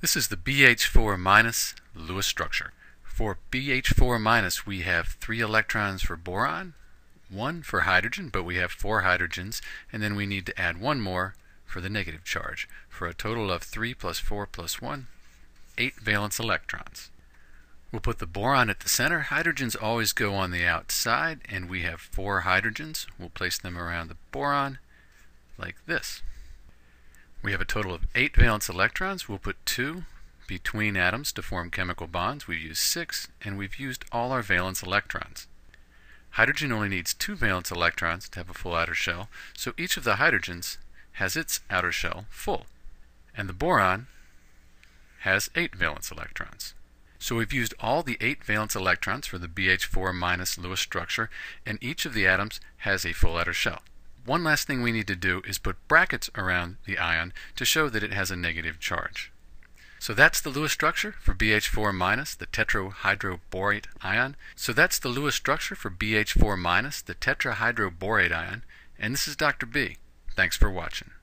This is the BH4- Lewis structure. For BH4- we have 3 electrons for boron, 1 for hydrogen, but we have 4 hydrogens, and then we need to add 1 more for the negative charge, for a total of 3 plus 4 plus 1, 8 valence electrons. We'll put the boron at the center. Hydrogens always go on the outside, and we have 4 hydrogens. We'll place them around the boron like this. We have a total of 8 valence electrons. We'll put 2 between atoms to form chemical bonds. We've used 6, and we've used all our valence electrons. Hydrogen only needs 2 valence electrons to have a full outer shell, so each of the hydrogens has its outer shell full. And the boron has 8 valence electrons. So we've used all the 8 valence electrons for the BH4- Lewis structure, and each of the atoms has a full outer shell. One last thing we need to do is put brackets around the ion to show that it has a negative charge. So that's the Lewis structure for BH4-, the tetrahydroborate ion. And this is Dr. B. Thanks for watching.